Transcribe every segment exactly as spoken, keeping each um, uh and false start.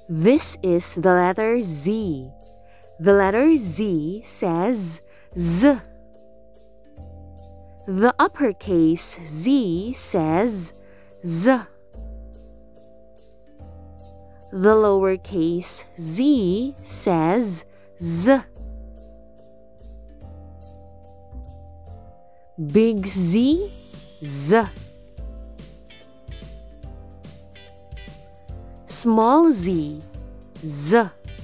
This is the letter Z. The letter Z says Z. The uppercase Z says Z. The lowercase z says Z. Big Z, Z. Small z, Z.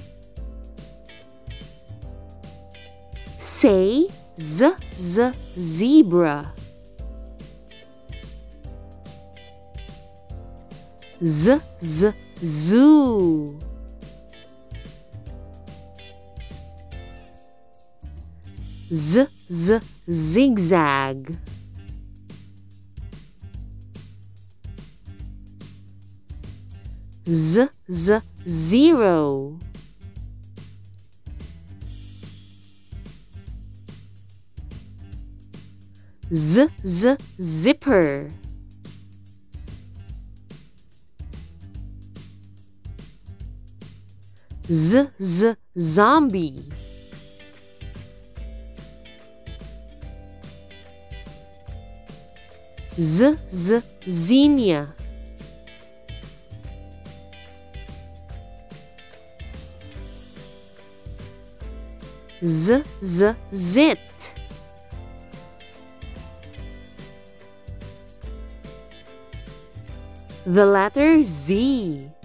Say Z, Z, zebra. Z, Z, zoo. Z, Z, zigzag. Z, Z, zero. Z, Z, zipper. Z, Z, zombie. Z, Z, zinnia. Z, Z, zit. The letter Z.